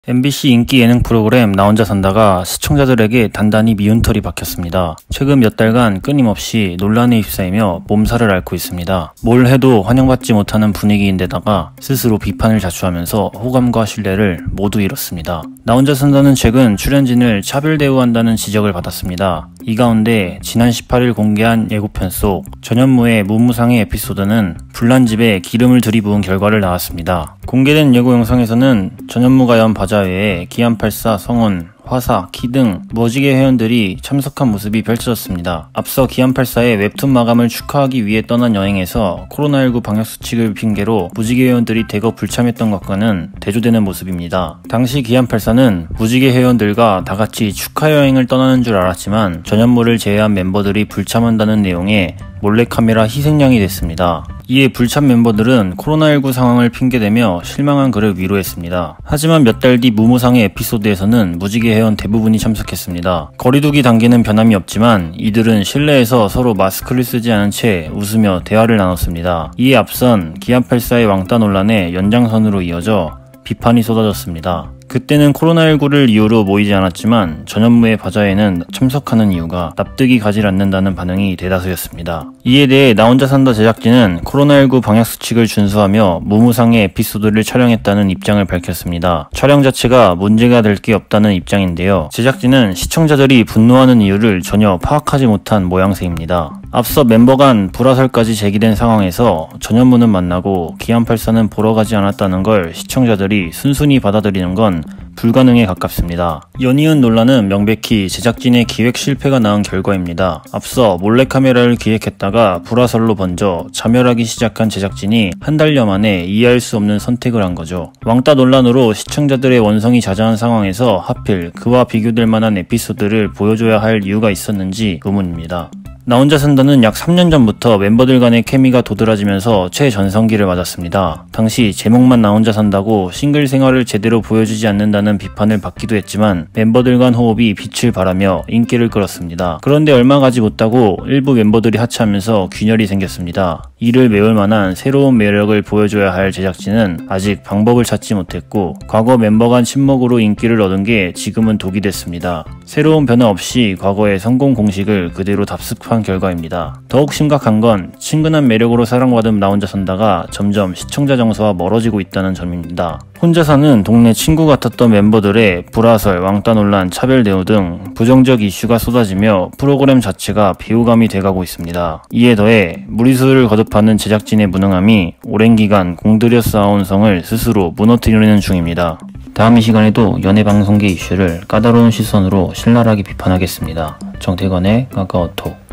MBC 인기 예능 프로그램 나 혼자 산다가 시청자들에게 단단히 미운 털이 박혔습니다. 최근 몇 달간 끊임없이 논란에 휩싸이며 몸살을 앓고 있습니다. 뭘 해도 환영받지 못하는 분위기인데다가 스스로 비판을 자초하면서 호감과 신뢰를 모두 잃었습니다. 나 혼자 산다는 최근 출연진을 차별 대우한다는 지적을 받았습니다. 이 가운데 지난 18일 공개한 예고편 속 전현무의 무무상의 에피소드는 불난 집에 기름을 들이부은 결과를 낳았습니다. 공개된 예고 영상에서는 전현무가 연 바자 외에 기안84, 성원, 화사, 키 등 무지개 회원들이 참석한 모습이 펼쳐졌습니다. 앞서 기안84의 웹툰 마감을 축하하기 위해 떠난 여행에서 코로나19 방역수칙을 핑계로 무지개 회원들이 대거 불참했던 것과는 대조되는 모습입니다. 당시 기안84는 무지개 회원들과 다같이 축하 여행을 떠나는 줄 알았지만 전현무를 제외한 멤버들이 불참한다는 내용의 몰래카메라 희생양이 됐습니다. 이에 불참 멤버들은 코로나19 상황을 핑계대며 실망한 그를 위로했습니다. 하지만 몇 달 뒤 무무상의 에피소드에서는 무지개 회원 대부분이 참석했습니다. 거리두기 단계는 변함이 없지만 이들은 실내에서 서로 마스크를 쓰지 않은 채 웃으며 대화를 나눴습니다. 이에 앞선 기안84의 왕따 논란에 연장선으로 이어져 비판이 쏟아졌습니다. 그때는 코로나19를 이유로 모이지 않았지만 전현무의 바자회는 참석하는 이유가 납득이 가지 않는다는 반응이 대다수였습니다. 이에 대해 나 혼자 산다 제작진은 코로나19 방역수칙을 준수하며 무무상의 에피소드를 촬영했다는 입장을 밝혔습니다. 촬영 자체가 문제가 될 게 없다는 입장인데요. 제작진은 시청자들이 분노하는 이유를 전혀 파악하지 못한 모양새입니다. 앞서 멤버 간 불화설까지 제기된 상황에서 전현무는 만나고 기안84는 보러 가지 않았다는 걸 시청자들이 순순히 받아들이는 건 불가능에 가깝습니다. 연이은 논란은 명백히 제작진의 기획 실패가 낳은 결과입니다. 앞서 몰래카메라를 기획했다가 불화설로 번져 자멸하기 시작한 제작진이 한 달여 만에 이해할 수 없는 선택을 한 거죠. 왕따 논란으로 시청자들의 원성이 자자한 상황에서 하필 그와 비교될 만한 에피소드를 보여줘야 할 이유가 있었는지 의문입니다. 나 혼자 산다는 약 3년 전부터 멤버들 간의 케미가 도드라지면서 최전성기를 맞았습니다. 당시 제목만 나 혼자 산다고 싱글 생활을 제대로 보여주지 않는다는 비판을 받기도 했지만 멤버들 간 호흡이 빛을 발하며 인기를 끌었습니다. 그런데 얼마 가지 못하고 일부 멤버들이 하차하면서 균열이 생겼습니다. 이를 메울 만한 새로운 매력을 보여줘야 할 제작진은 아직 방법을 찾지 못했고 과거 멤버 간 친목으로 인기를 얻은 게 지금은 독이 됐습니다. 새로운 변화 없이 과거의 성공 공식을 그대로 답습한 결과입니다. 더욱 심각한 건 친근한 매력으로 사랑받은 나 혼자 산다가 점점 시청자 정서와 멀어지고 있다는 점입니다. 혼자 사는 동네 친구 같았던 멤버들의 불화설, 왕따 논란, 차별 대우 등 부정적 이슈가 쏟아지며 프로그램 자체가 비호감이 돼가고 있습니다. 이에 더해 무리수를 거듭하는 제작진의 무능함이 오랜 기간 공들여 쌓아온 성을 스스로 무너뜨리는 중입니다. 다음 이 시간에도 연예방송계 이슈를 까다로운 시선으로 신랄하게 비판하겠습니다. 정태건의 카카오톡